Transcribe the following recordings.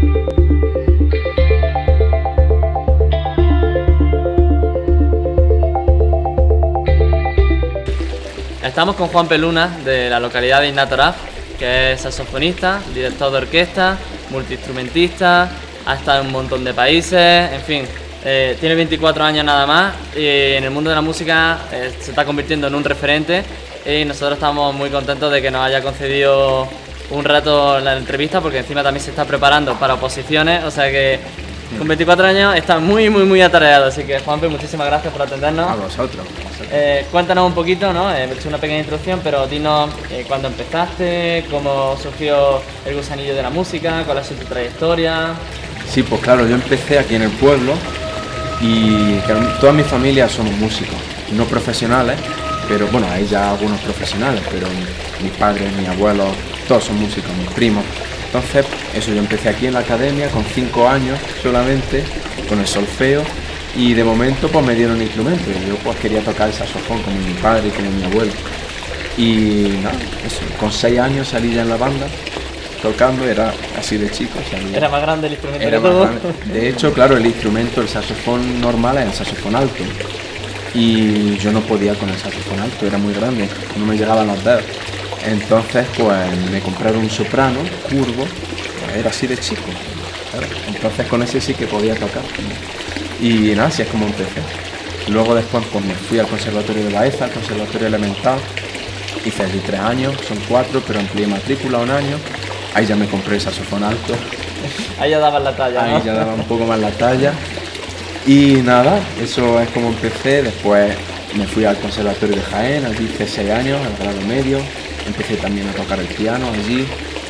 Estamos con Juan Peluna, de la localidad de Innatoraf, que es saxofonista, director de orquesta, multiinstrumentista, ha estado en un montón de países, en fin, tiene 24 años nada más y en el mundo de la música se está convirtiendo en un referente y nosotros estamos muy contentos de que nos haya concedido un rato la entrevista, porque encima también se está preparando para oposiciones, o sea que con 24 años está muy atareado, así que Juanpe, muchísimas gracias por atendernos. A vosotros. Cuéntanos un poquito, ¿no? He hecho una pequeña introducción, pero dinos cuándo empezaste, cómo surgió el gusanillo de la música, cuál ha sido tu trayectoria. Sí, pues claro, yo empecé aquí en el pueblo y toda mi familia somos músicos, no profesionales, pero bueno, hay ya algunos profesionales, pero mis padres, mis abuelos, todos son músicos, mis primos. Entonces, eso, yo empecé aquí en la academia con 5 años solamente, con el solfeo, y de momento pues me dieron instrumentos. Yo pues quería tocar el saxofón como mi padre y como mi abuelo. Y nada, eso, con 6 años salí ya en la banda, tocando, era así de chico. ¿Era más grande el instrumento era que tú? Más grande. De hecho, claro, el instrumento, el saxofón normal es el saxofón alto. Y yo no podía con el saxofón alto, era muy grande, no me llegaban los dedos. Entonces pues me compraron un soprano curvo, era así de chico, claro. Entonces con ese sí que podía tocar. Y nada, así es como empecé. Luego después pues me fui al Conservatorio de Baeza, al Conservatorio Elemental, hice allí 3 años, son 4, pero amplié matrícula 1 año. Ahí ya me compré el saxofón alto. Ahí ya daban la talla, ¿no? Ahí ya daba un poco más la talla. Y nada, eso es como empecé. Después me fui al Conservatorio de Jaén, allí hice 6 años, al grado medio. Empecé también a tocar el piano allí.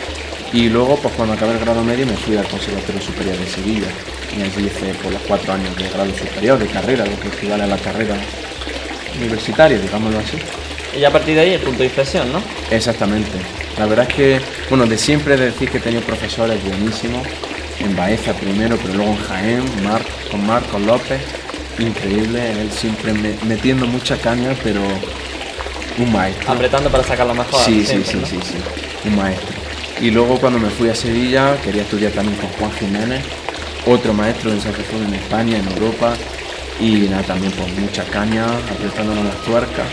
Y luego, pues cuando acabé el grado medio, me fui al Conservatorio Superior de Sevilla. Y allí hice por los 4 años de grado superior, de carrera, lo que equivale a la carrera universitaria, digámoslo así. Y ya a partir de ahí el punto de inflexión, ¿no? Exactamente. La verdad es que, bueno, de siempre he de decir que he tenido profesores buenísimos. En Baeza primero, pero luego en Jaén, con Marcos López, increíble, él siempre metiendo mucha caña, pero un maestro. Apretando para sacar lo mejor. Sí, siempre, sí, ¿no? sí, un maestro. Y luego cuando me fui a Sevilla, quería estudiar también con Juan Jiménez, otro maestro de saxofón en España, en Europa, y nada, también pues mucha caña, apretándonos las tuercas,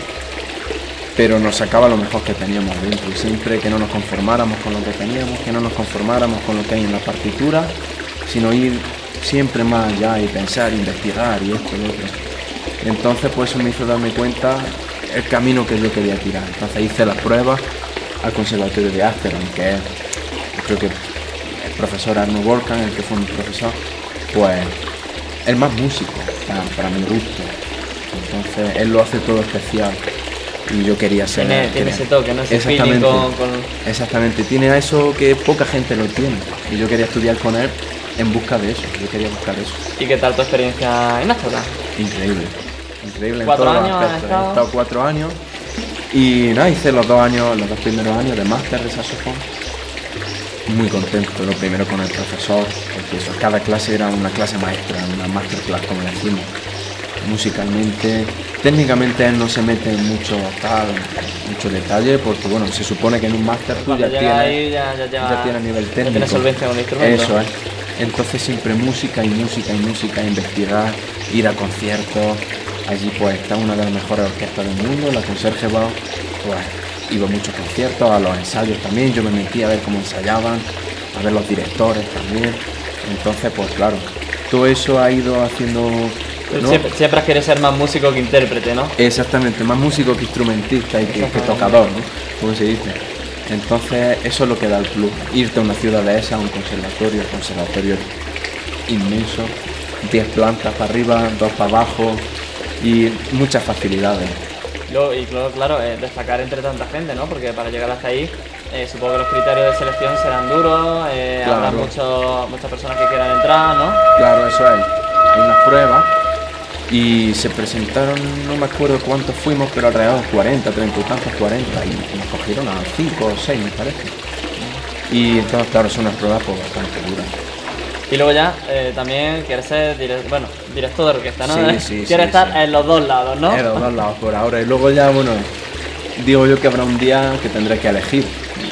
pero nos sacaba lo mejor que teníamos dentro, y siempre que no nos conformáramos con lo que teníamos, que no nos conformáramos con lo que hay en la partitura, sino ir siempre más allá y pensar, investigar y esto y lo otro. Entonces pues eso me hizo darme cuenta el camino que yo quería tirar. Entonces hice las pruebas al Conservatorio de Ámsterdam, que es, creo que el profesor Arno Volkan, el que fue mi profesor, pues el más músico para mi gusto. Entonces él lo hace todo especial. Y yo quería ser... Tiene ese toque, ¿no? Ese exactamente, feeling con... Exactamente, tiene eso que poca gente lo tiene. Y yo quería estudiar con él en busca de eso, yo quería buscar eso. ¿Y qué tal tu experiencia en Ámsterdam? Increíble, increíble. 4 en todos años los aspectos. He estado 4 años y nada, hice los 2 primeros años de máster de saxofón. Muy contento, lo primero con el profesor, porque eso, cada clase era una clase maestra, una masterclass como decimos. Musicalmente, técnicamente él no se mete en mucho detalle, porque bueno, se supone que en un máster tú ya tienes nivel técnico. Ya tienes solvencia con el instrumento. Eso es. Entonces siempre música, investigar, ir a conciertos. Allí pues está una de las mejores orquestas del mundo, la Concertgebouw. Pues iba a muchos conciertos, a los ensayos también, yo me metí a ver cómo ensayaban, a ver los directores también. Entonces pues claro, todo eso ha ido haciendo... ¿no? Siempre has querido ser más músico que intérprete, ¿no? Exactamente, más músico que instrumentista y que tocador, ¿no? Como se dice. Entonces eso es lo que da el plus, irte a una ciudad de esa, a un conservatorio inmenso, 10 plantas para arriba, 2 para abajo y muchas facilidades. Y claro, destacar entre tanta gente, ¿no? Porque para llegar hasta ahí, supongo que los criterios de selección serán duros, claro. Habrá muchas personas que quieran entrar, ¿no? Claro, eso es. Hay unas pruebas y se presentaron, no me acuerdo cuántos fuimos, pero alrededor de 40, 30 y tantos, 40, y nos cogieron a 5 o 6, me parece. Y entonces, claro, son unas pruebas pues, bastante duras. Y luego ya también quieres ser director de orquesta, ¿no? Sí, quieres estar en los 2 lados, ¿no? En los 2 lados por ahora. Y luego ya, bueno, digo yo que habrá un día que tendré que elegir.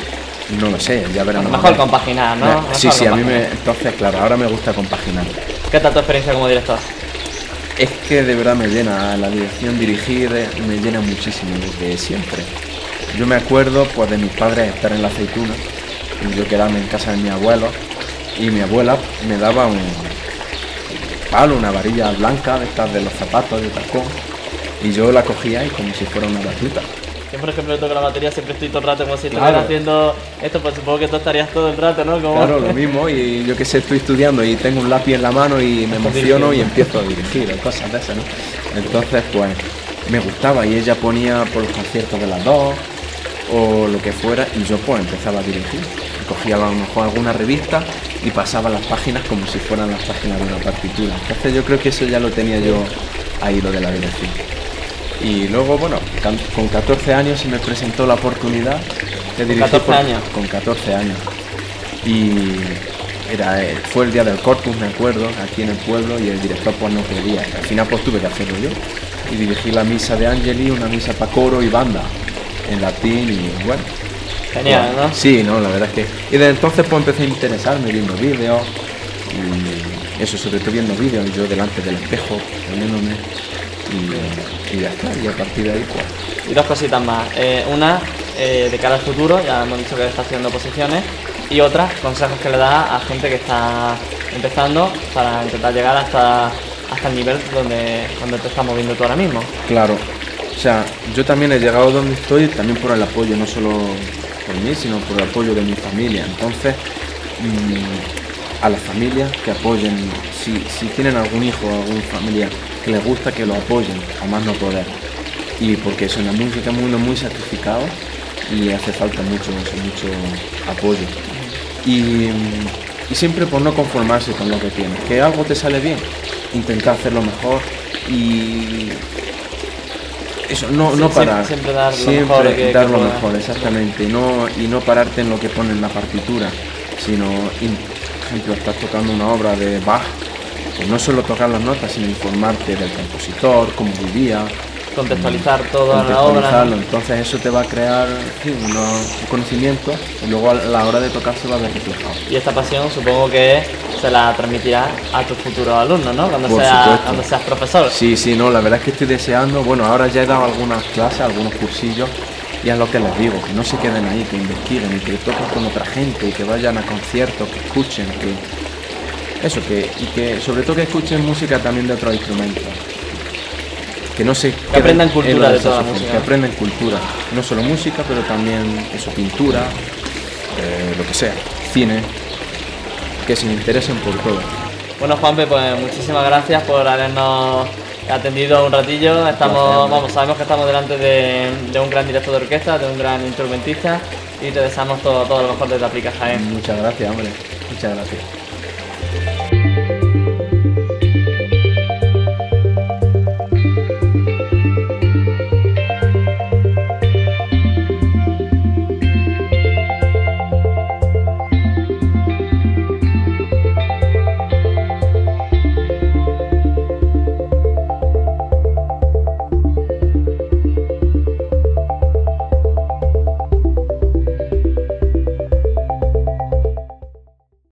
No lo sé, ya veremos. Mejor compaginar, ¿no? Sí, sí, a mí entonces, claro, ahora me gusta compaginar. ¿Qué tal tu experiencia como director? Es que de verdad me llena, la dirección, dirigir, me llena muchísimo desde siempre. Yo me acuerdo pues de mis padres estar en la aceituna, y yo quedarme en casa de mi abuelo, y mi abuela me daba un palo, una varilla blanca de estas de los zapatos de tacón, y yo la cogía y como si fuera una batuta. Yo, por ejemplo, toco la batería, siempre estoy todo el rato como si estuviera haciendo esto, pues supongo que tú estarías todo el rato, ¿no? Como... Claro, lo mismo, y yo que sé, estoy estudiando y tengo un lápiz en la mano y me emociono y empiezo a dirigir, o cosas de esas, ¿no? Entonces, pues, me gustaba y ella ponía por los conciertos de las dos o lo que fuera y yo pues empezaba a dirigir. Cogía a lo mejor alguna revista y pasaba las páginas como si fueran las páginas de una partitura. Entonces yo creo que eso ya lo tenía yo ahí, lo de la dirección. Y luego, bueno, con 14 años se me presentó la oportunidad de dirigir. ¿Con 14 años? Con 14 años. Y fue el día del Corpus, me acuerdo, aquí en el pueblo, y el director pues no quería. Al final pues tuve que hacerlo yo. Y dirigí la misa de Angeli, una misa para coro y banda, en latín y bueno. Genial, ¿no? Sí, no, la verdad es que... Y desde entonces pues empecé a interesarme viendo vídeos, y eso, sobre todo viendo vídeos, yo delante del espejo, poniéndome, y ya está, y a partir de ahí pues... Y dos cositas más, una de cara al futuro, ya hemos dicho que está haciendo posiciones, y otra, consejos que le da a gente que está empezando para intentar llegar hasta el nivel donde te estás moviendo tú ahora mismo. Claro, o sea, yo también he llegado donde estoy también por el apoyo, no solo por mí, sino por el apoyo de mi familia. Entonces, a las familias que apoyen, si tienen algún hijo o alguna familia que les gusta, que lo apoyen, a más no poder. Y porque eso en la música es muy sacrificado y hace falta mucho apoyo. Y siempre por no conformarse con lo que tienes, que algo te sale bien, intentar hacerlo mejor y eso, no parar, siempre dar dar lo mejor, exactamente, y no pararte en lo que pone en la partitura, sino, por ejemplo, estás tocando una obra de Bach, pues no solo tocar las notas, sino informarte del compositor, cómo vivía, contextualizar toda la obra, ¿no? Entonces eso te va a crear un conocimiento y luego a la hora de tocar se va a ver reflejado. Y esta pasión supongo que se la transmitirás a tus futuros alumnos, ¿no? Cuando seas profesor. Sí, no, la verdad es que estoy deseando, bueno, ahora ya he dado algunas clases, algunos cursillos, y es lo que les digo, que no se queden ahí, que investiguen y que toquen con otra gente y que vayan a conciertos, que escuchen, y que sobre todo que escuchen música también de otros instrumentos. Que aprendan cultura de toda la música. Que aprendan cultura, no solo música, pero también eso, pintura, lo que sea, cine, que se interesen por todo. Bueno, Juanpe, pues muchísimas gracias por habernos atendido un ratillo. Sabemos que estamos delante de un gran director de orquesta, de un gran instrumentista, y te deseamos todo lo mejor desde Aplica Jaén. Muchas gracias, hombre, muchas gracias.